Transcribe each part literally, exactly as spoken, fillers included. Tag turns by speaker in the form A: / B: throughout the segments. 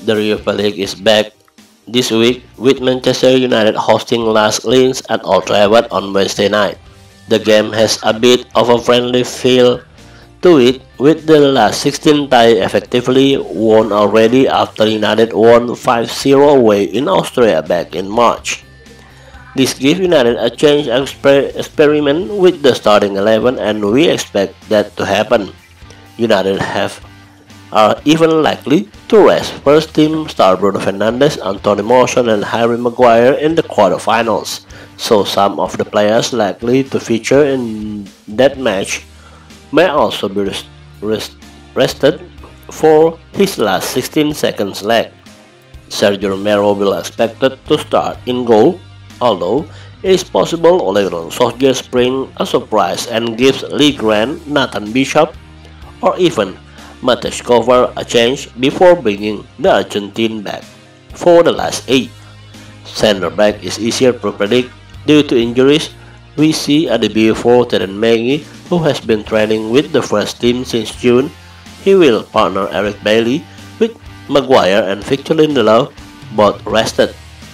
A: The Europa League is back this week with Manchester United hosting Las Linz at Old Trafford on Wednesday night. The game has a bit of a friendly feel to it, with the last sixteen tie effectively won already after United won five zero away in Austria back in March. This gives United a change exper- experiment with the starting eleven, and we expect that to happen. United have are even likely to rest first team star Bruno Fernandes, Anthony Martial, and Harry Maguire in the quarterfinals, so some of the players likely to feature in that match may also be rest- rest- rested for his last sixteen seconds leg. Sergio Romero will expected to start in goal, although it is possible Ole Gunnar Solskjaer brings a surprise and gives Lee Grant, Nathan Bishop, or even Matej Kovar a change before bringing the Argentine back for the last eight. Center back is easier to predict due to injuries. We see a debut for Terence Mengi, who has been training with the first team since June. He will partner Eric Bailly with Maguire and Victor Lindelof, both rested.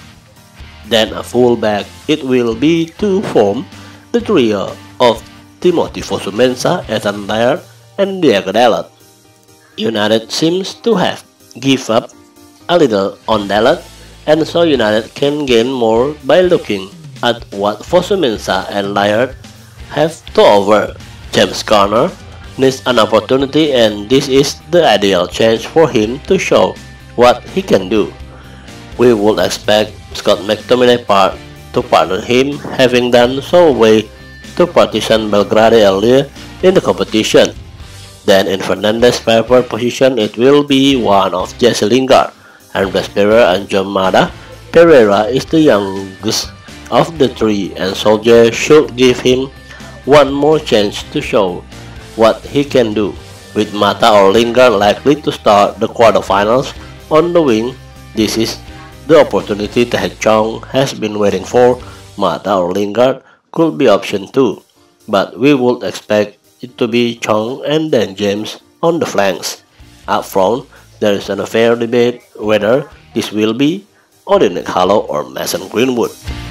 A: Then a fullback, it will be to form the trio of Timothy Fosu-Mensah, Ethan Laird, and Diego Dalot. United seems to have give up a little on Dalot, and so United can gain more by looking at what Fosu-Mensah and Laird have to offer. James Garner needs an opportunity, and this is the ideal chance for him to show what he can do. We would expect Scott McTominay part to partner him, having done so away to Partizan Belgrade earlier in the competition. Then in Fernandes' favorite position, it will be one of Jesse Lingard, Andres Pereira, and John Mata. Pereira is the youngest of the three, and Solskjaer should give him one more chance to show what he can do, with Mata or Lingard likely to start the quarterfinals on the wing. This is the opportunity Tahith Chong has been waiting for. Mata or Lingard could be option two, but we would expect it to be Chong and then James on the flanks. Up front, there is an fair debate whether this will be Odin Ighalo or Mason Greenwood.